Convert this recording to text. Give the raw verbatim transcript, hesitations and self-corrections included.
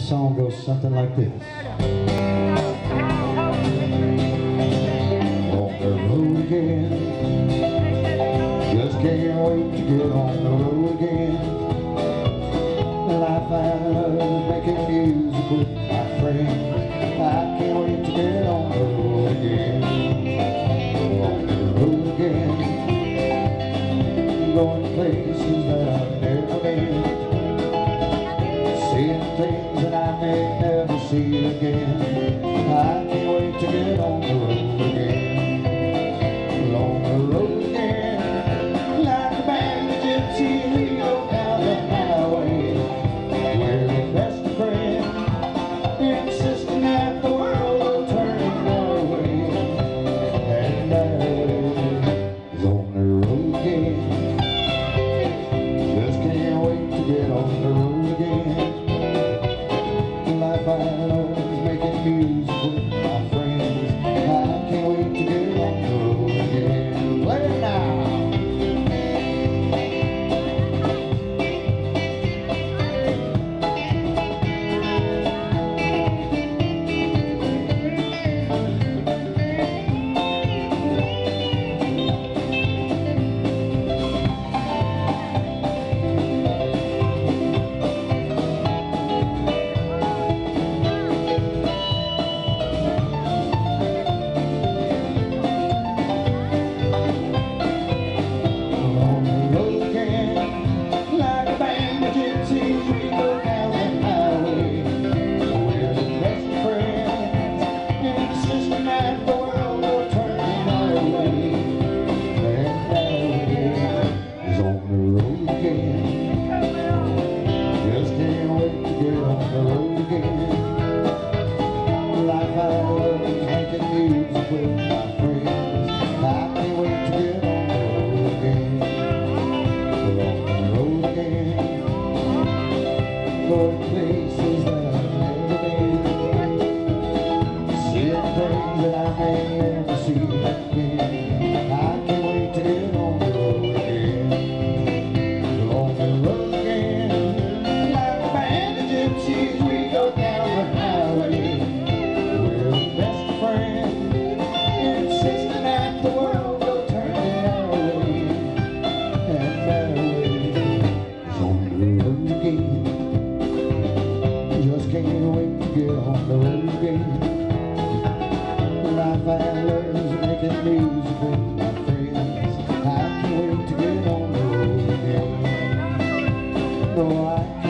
song goes something like this. On the road again, just can't wait to get on the road again. Life I love making music with my friends. I can't wait to get on the road again. On the road again, going places that I've never been, seeing things that I may never see again. I can't wait to get on the road again. On the road again, like a band of gypsies, we go down the highway. We're the best of friends, insisting that the world will turn our way. And our way is on the road again. Just can't wait to get on the road again. Life I love is making music with my friends. I can't wait to get on the road again. Play it now! Life I love is making music with my friends. I can't wait to get on the road again. We're on the road again, going places that I've never been, seeing things that I may never see again. I can't wait to get on the road again. We're on the road again, like a band of gypsies, we go down the highway. Just can't wait to get on the road again. Life I love is making music with my friends. I can't wait to get on the road again. No, I can't.